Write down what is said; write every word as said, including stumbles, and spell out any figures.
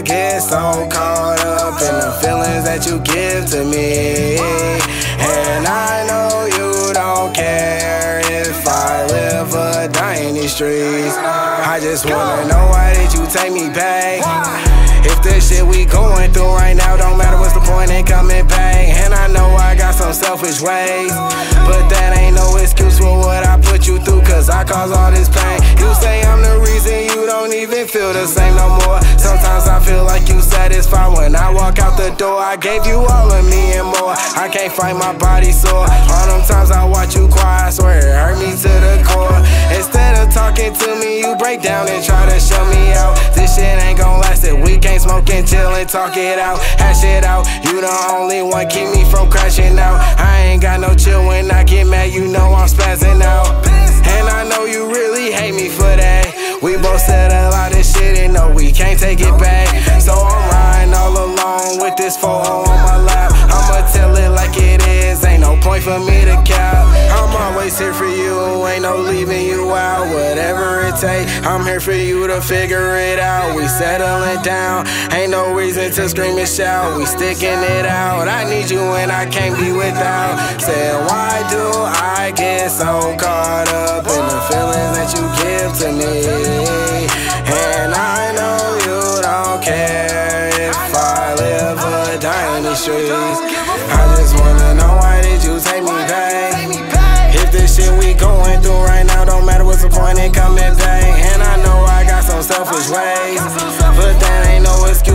get so caught up in the feelings that you give to me. And I know you don't care if I live or die in these streets. I just wanna know, why did you take me back? If this shit we going through right now don't matter, what's the point in coming back? And I know I got some selfish ways, but that ain't no excuse for what I put you through, cause I cause all this pain. You say I'm the reason you don't even feel the same no more. Sometimes I feel like you satisfied when I walk out the door. I gave you all of me and more. I can't fight my body sore. All them times I watch you cry, I swear it hurt me to the core. Instead of talking to me, you break down and try to shut me out. This shit ain't gon' last it. We can't smoke and chill and talk it out, hash it out. You the only one keep me from crashing out. I ain't got no chill when I get mad, you know I'm spazzing out. And I know you really hate me for that. We both said a lot of shit and know we can't take it back. So I'm riding all alone with this four oh on my lap. I'ma tell it like it is, ain't no point for me to cap. I'm always here for you, ain't no leaving you out. Whatever it take, I'm here for you to figure it out. We settling down, ain't no reason to scream and shout. We sticking it out, I need you and I can't be without. Said, why do I get so caught up in the feelings that you give to me? And I know you don't care if I live or die in the streets. I just wanna know, why did you take me back? If this shit we going through right now don't matter, what's the point in coming back? And I know I got some selfish ways, but that ain't no excuse.